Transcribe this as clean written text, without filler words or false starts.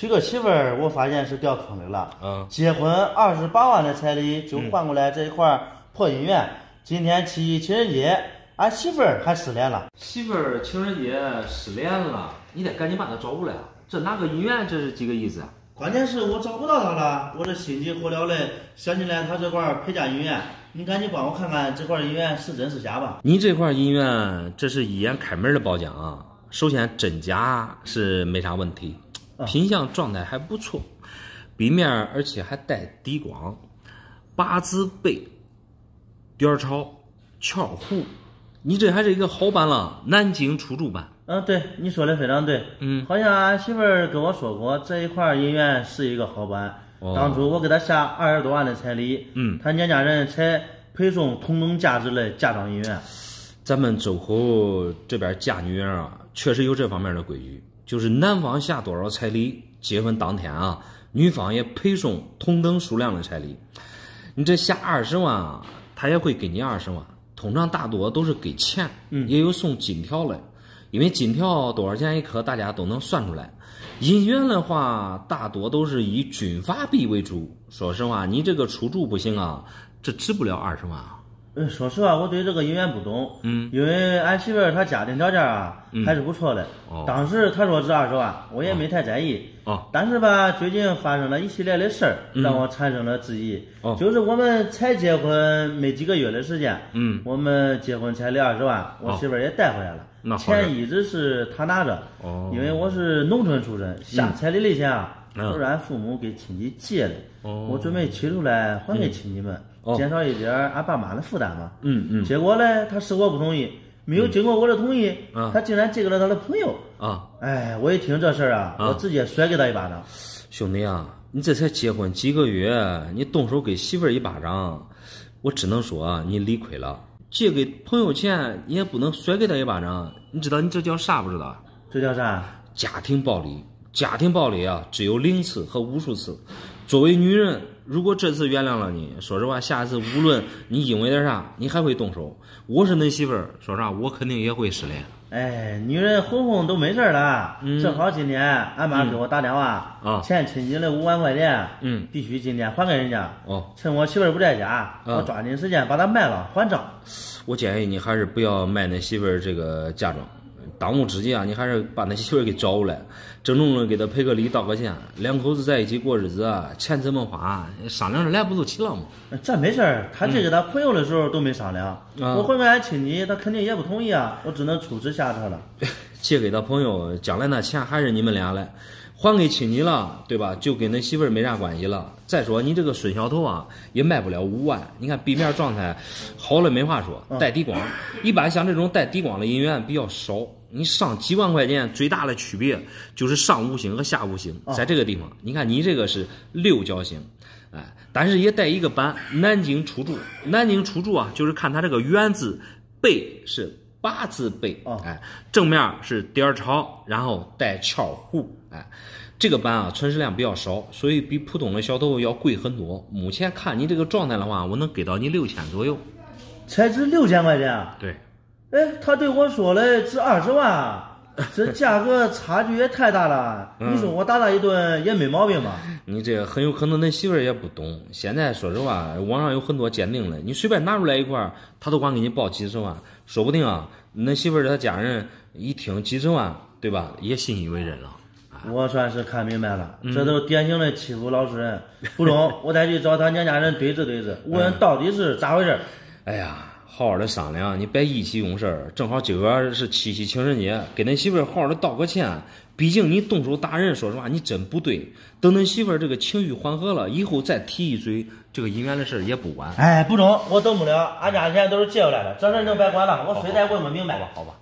娶个媳妇儿，我发现是掉坑里了。结婚28万的彩礼就换过来这一块破姻缘。今天7·1情人节，俺媳妇儿还失联了。 媳妇儿情人节失联了，你得赶紧把她找过来。这哪个姻缘？这是几个意思啊？ 关键是我找不到她了，我这心急火燎的想起来她这块陪嫁姻缘，你赶紧帮我看看这块姻缘是真是假吧。 你这块姻缘，这是一眼开门的宝奖啊！首先真假是没啥问题，品相状态还不错，壁面而且还带底光，八字背，点朝，翘户，你这还是一个好版了，南京出租版。 对，你说的非常对。好像俺媳妇儿跟我说过，这一块姻缘是一个好版。当初我给她下20多万的彩礼，她娘家人才配送同等价值的嫁妆姻缘。 咱们周口这边嫁女人啊，确实有这方面的规矩，就是男方下多少彩礼，结婚当天啊，女方也配送同等数量的彩礼。你这下20万啊，他也会给你20万，通常大多都是给钱，也有送金条的。因为金条多少钱一颗，大家都能算出来。姻缘的话，大多都是以军阀币为主。说实话，你这个出租不行啊，这值不了20万啊。 说实话，我对这个姻缘不懂。因为俺媳妇儿她家庭条件啊，还是不错的。当时她说值20万，我也没太在意。但是吧，最近发生了一系列的事儿，让我产生了质疑。就是我们才结婚没几个月的时间，我们结婚彩礼20万，我媳妇儿也带回来了。钱一直是他拿着，因为我是农村出身，下彩礼的钱啊，都是俺父母给亲戚借的，我准备取出来还给亲戚们，减少一点俺爸妈的负担嘛。结果呢，他死活不同意，没有经过我的同意，他竟然借给了他的朋友。哎，我一听这事儿啊，我直接甩给他一巴掌。 兄弟啊，你这才结婚几个月，你动手给媳妇儿一巴掌，我只能说你理亏了。借给朋友钱，你也不能甩给他一巴掌。你知道你这叫啥不知道？ 这叫啥？ 家庭暴力。家庭暴力啊，只有0次和无数次。作为女人，如果这次原谅了你，说实话，下次无论你因为点啥，你还会动手。我是恁媳妇儿，说啥我肯定也会失联。 哎，女人哄哄都没事了。正好今天俺妈给我打电话，欠亲戚的5万块钱，必须今天还给人家。趁我媳妇儿不在家，我抓紧时间把它卖了还账。 我建议你还是不要卖那媳妇儿这个嫁妆，当务之急啊，你还是把那媳妇儿给找过来，郑重的给她赔个礼道个歉，两口子在一起过日子啊，钱怎么花商量着来不就齐了吗？ 这没事儿，他借给他朋友的时候都没商量，我还给俺亲戚，他肯定也不同意啊，我只能出此下策了。 借给他朋友，将来那钱还是你们俩来，还给亲戚了，对吧？就跟那媳妇儿没啥关系了。再说你这个孙小头啊，也卖不了5万，你看壁面状态好了没话说，带底光。一般像这种带底光的姻缘比较少，你上几万块钱，最大的区别就是上五行和下五行，在这个地方，你看你这个是6角星，但是也带一个版南京出租。南京出租啊，就是看它这个圆字背是8字背，正面是点朝，然后带翘户，这个班啊存世量比较少，所以比普通的小头要贵很多。目前看你这个状态的话，我能给到你6000左右， 才值6000块钱啊？ 对。 他对我说了值20万，这价格差距也太大了。你说我打他一顿也没毛病吧？ 你这很有可能那媳妇儿也不懂。现在说实话，网上有很多鉴定的，你随便拿出来一块，他都管给你报几十万，说不定啊，那媳妇儿他家人一听几十万，对吧，也信以为真了。 我算是看明白了，这都典型的欺负老实人。不中，我再去找他娘家人对质对质，问到底是咋回事。 哎呀，好好的商量，你别意气用事。正好今个是7夕情人节，给恁媳妇儿好好的道个歉。毕竟你动手打人，说实话你真不对。等恁媳妇儿这个情绪缓和了，以后再提一嘴这个姻缘的事也不晚。 不中，我等不了，俺家钱都是借过来的，这事能别管了，我非得问个明白。 好吧。